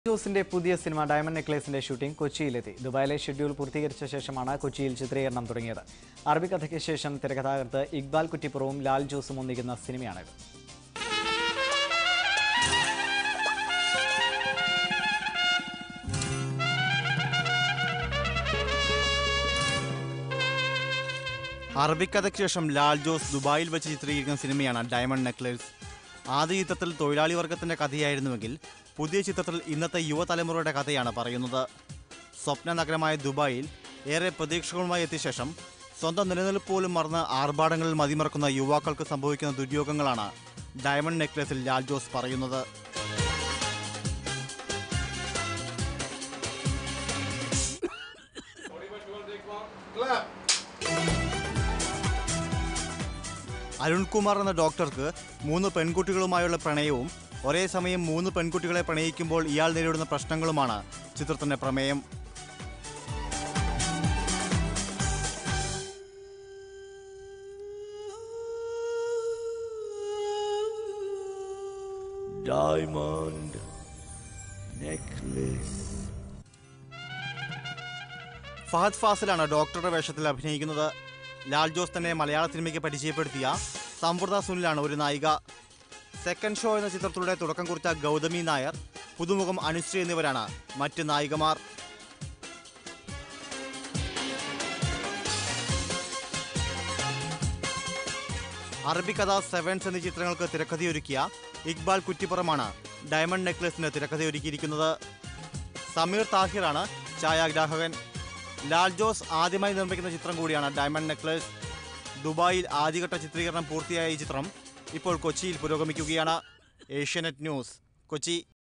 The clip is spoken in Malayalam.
ജോസിന്റെ പുതിയ സിനിമ ഡയമണ്ട് നെക്ലേസിന്റെ ഷൂട്ടിംഗ് കൊച്ചിയിലെത്തി. ദുബായിലെ ഷെഡ്യൂൾ പൂർത്തീകരിച്ച ശേഷമാണ് കൊച്ചിയിൽ ചിത്രീകരണം തുടങ്ങിയത്. അറബിക്കഥയ്ക്ക് ശേഷം തിരക്കഥാകൃത്ത് ഇക്ബാൽ കുറ്റിപ്പുറവും ലാൽ ജോസും ഒന്നിക്കുന്ന സിനിമയാണിത്. അറബിക്കഥയ്ക്ക് ശേഷം ലാൽ ജോസ് ദുബായിൽ വെച്ച് ചിത്രീകരിക്കുന്ന സിനിമയാണ് ഡയമണ്ട് നെക്ലേസ്. ആദ്യ ചിത്രത്തിൽ തൊഴിലാളി വർഗത്തിന്റെ കഥയായിരുന്നുവെങ്കിൽ പുതിയ ചിത്രത്തിൽ ഇന്നത്തെ യുവതലമുറയുടെ കഥയാണ് പറയുന്നത്. സ്വപ്ന നഗരമായ ദുബായിൽ ഏറെ പ്രതീക്ഷകളുമായി എത്തിയ ശേഷം സ്വന്തം നിലനിൽപ്പ് പോലും മറന്ന് ആർഭാടങ്ങളിൽ മതിമറക്കുന്ന യുവാക്കൾക്ക് സംഭവിക്കുന്ന ദുര്യോഗങ്ങളാണ് ഡയമണ്ട് നെക്ലേസിൽ ലാൽ ജോസ് പറയുന്നത്. അരുൺകുമാർ എന്ന ഡോക്ടർക്ക് 3 പെൺകുട്ടികളുമായുള്ള പ്രണയവും ഒരേ സമയം 3 പെൺകുട്ടികളെ പ്രണയിക്കുമ്പോൾ ഇയാൾ നേരിടുന്ന പ്രശ്നങ്ങളുമാണ് ചിത്രത്തിന്റെ പ്രമേയം. Diamond Necklace. ഫഹദ് ഫാസിലാണ് ഡോക്ടറുടെ വേഷത്തിൽ അഭിനയിക്കുന്നത്. ലാൽ ജോസ് തന്നെ മലയാള സിനിമയ്ക്ക് പരിചയപ്പെടുത്തിയ സംവൃത സുനിലാണ് ഒരു നായിക. സെക്കൻഡ് ഷോ എന്ന ചിത്രത്തിലൂടെ തുടക്കം കുറിച്ച ഗൗതമി നായർ, പുതുമുഖം അനുശ്രീ എന്നിവരാണ് മറ്റ് നായികമാർ. അറബിക്കഥ, സെവൻസ് എന്നീ ചിത്രങ്ങൾക്ക് തിരക്കഥയൊരുക്കിയ ഇക്ബാൽ കുറ്റിപ്പുറമാണ് ഡയമണ്ട് നെക്ലേസിന് തിരക്കഥയൊരുക്കിയിരിക്കുന്നത്. സമീർ താഹിറാണ് ഛായാഗ്രാഹകൻ. ലാൽ ജോസ് ആദ്യമായി നിർമ്മിക്കുന്ന ചിത്രം കൂടിയാണ് ഡയമണ്ട് നെക്ലേസ്. ദുബായിൽ ആദ്യഘട്ട ചിത്രീകരണം പൂർത്തിയായ ഈ ചിത്രം ഇപ്പോൾ കൊച്ചിയിൽ പുരോഗമിക്കുകയാണ്. ഏഷ്യാനെറ്റ് ന്യൂസ്, കൊച്ചി.